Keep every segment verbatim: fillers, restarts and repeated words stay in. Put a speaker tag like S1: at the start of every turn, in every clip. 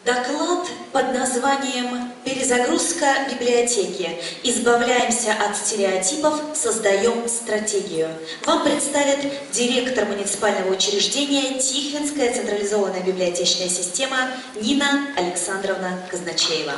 S1: Доклад под названием «Перезагрузка библиотеки. Избавляемся от стереотипов, создаем стратегию». Вам представит директор муниципального учреждения Тихвинская централизованная библиотечная система Нина Александровна Казначеева.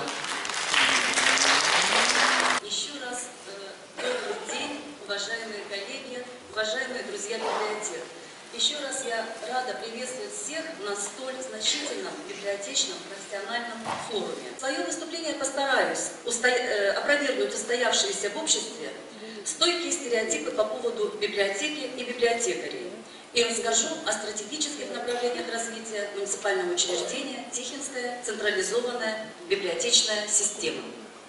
S2: Еще раз э, добрый день, уважаемые коллеги, уважаемые друзья библиотек. Еще раз я рада приветствовать всех на столь значительном библиотечном профессиональном форуме. В своем выступлении я постараюсь усто... э, опровергнуть устоявшиеся в обществе стойкие стереотипы по поводу библиотеки и библиотекарей и расскажу о стратегических направлениях развития муниципального учреждения Тихвинская централизованная библиотечная система.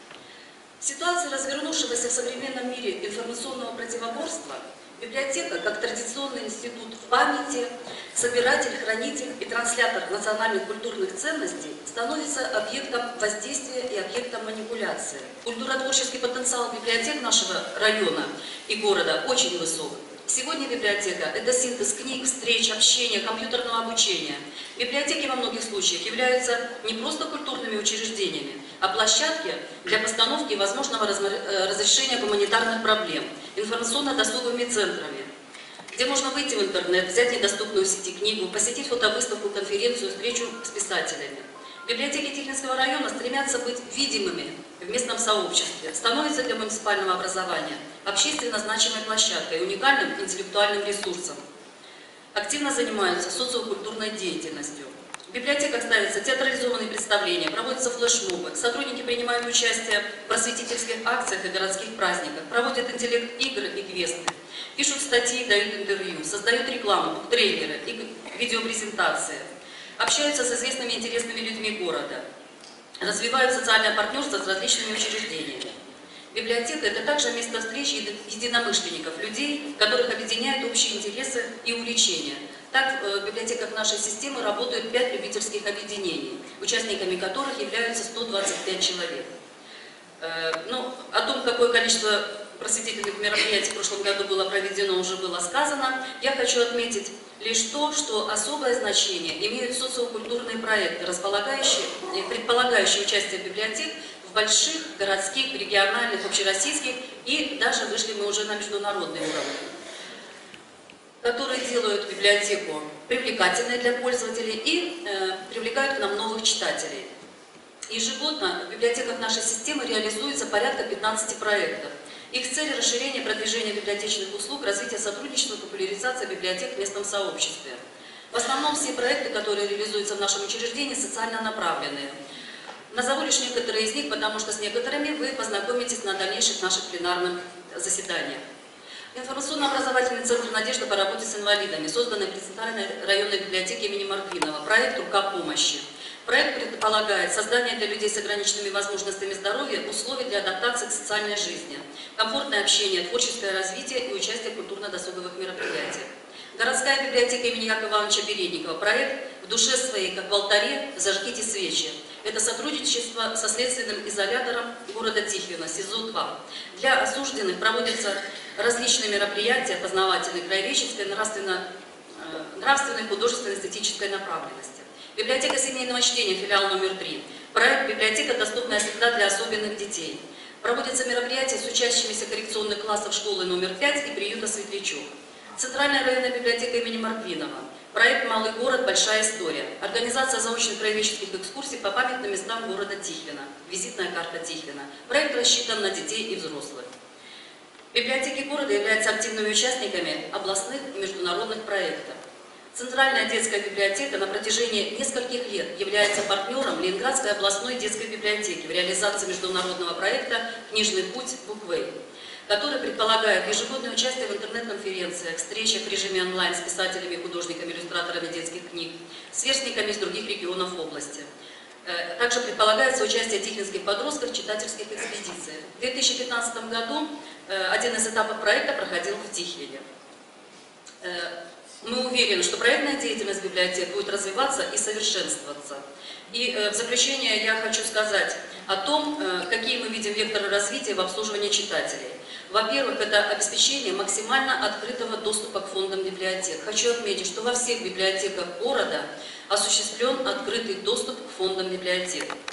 S2: В ситуации развернувшегося в современном мире информационного противоборства библиотека, как традиционный институт памяти, собиратель, хранитель и транслятор национальных культурных ценностей, становится объектом воздействия и объектом манипуляции. Культуротворческий потенциал библиотек нашего района и города очень высок. Сегодня библиотека – это синтез книг, встреч, общения, компьютерного обучения. Библиотеки во многих случаях являются не просто культурными учреждениями, а площадки для постановки и возможного разрешения гуманитарных проблем, информационно-досуговыми центрами, где можно выйти в интернет, взять недоступную в сети книгу, посетить фотовыставку, конференцию, встречу с писателями. Библиотеки Тихвинского района стремятся быть видимыми в местном сообществе, становятся для муниципального образования общественно значимой площадкой, уникальным интеллектуальным ресурсом. Активно занимаются социокультурной деятельностью. В библиотеках ставятся театрализованные представления, проводятся флешмобы, сотрудники принимают участие в просветительских акциях и городских праздниках, проводят интеллект-игры и квесты, пишут статьи, дают интервью, создают рекламу, трейлеры и видеопрезентации, общаются с известными и интересными людьми города, развивают социальное партнерство с различными учреждениями. Библиотека – это также место встречи единомышленников, людей, которых объединяют общие интересы и увлечения. Так, в библиотеках нашей системы работают пять любительских объединений, участниками которых являются сто двадцать пять человек. Ну, о том, какое количество просветительных мероприятий в прошлом году было проведено, уже было сказано. Я хочу отметить лишь то, что особое значение имеют социокультурные проекты, располагающие, предполагающие участие библиотек в больших городских, региональных, общероссийских и даже вышли мы уже на международный уровень, которые делают библиотеку привлекательной для пользователей и э, привлекают к нам новых читателей. Ежегодно в библиотеках нашей системы реализуется порядка пятнадцати проектов. Их цель – расширение продвижения библиотечных услуг, развитие сотрудничества и популяризация библиотек в местном сообществе. В основном все проекты, которые реализуются в нашем учреждении, социально направленные. Назову лишь некоторые из них, потому что с некоторыми вы познакомитесь на дальнейших наших пленарных заседаниях. Информационно-образовательный центр «Надежда» по работе с инвалидами, созданный при Центральной районной библиотеке имени Морквинова. Проект «Рука помощи». Проект предполагает создание для людей с ограниченными возможностями здоровья условий для адаптации к социальной жизни, комфортное общение, творческое развитие и участие в культурно-досуговых мероприятиях. Городская библиотека имени Якова Ивановича Бередникова. Проект «В душе своей, как в алтаре, зажгите свечи». Это сотрудничество со следственным изолятором города Тихвина, СИЗО-два. Для осужденных проводятся различные мероприятия познавательной, краеведческой, нравственно, э, нравственной, художественной, эстетической направленности. Библиотека семейного чтения, филиал номер три. Проект «Библиотека, доступная всегда для особенных детей». Проводятся мероприятия с учащимися коррекционных классов школы номер пять и приюта «Светлячок». Центральная районная библиотека имени Морквинова. Проект «Малый город. Большая история». Организация заочных краеведческих экскурсий по памятным местам города Тихвина. Визитная карта Тихвина. Проект рассчитан на детей и взрослых. Библиотеки города являются активными участниками областных и международных проектов. Центральная детская библиотека на протяжении нескольких лет является партнером Ленинградской областной детской библиотеки в реализации международного проекта «Книжный путь Буквей», который предполагает ежегодное участие в интернет-конференциях, встречах в режиме онлайн с писателями, художниками, иллюстраторами детских книг, сверстниками из других регионов области. Также предполагается участие тихвинских подростков в читательских экспедициях. В две тысячи пятнадцатом году один из этапов проекта проходил в Тихвине. Мы уверены, что проектная деятельность библиотек будет развиваться и совершенствоваться. И в заключение я хочу сказать о том, какие мы видим векторы развития в обслуживании читателей. Во-первых, это обеспечение максимально открытого доступа к фондам библиотек. Хочу отметить, что во всех библиотеках города осуществлен открытый доступ к фондам библиотек.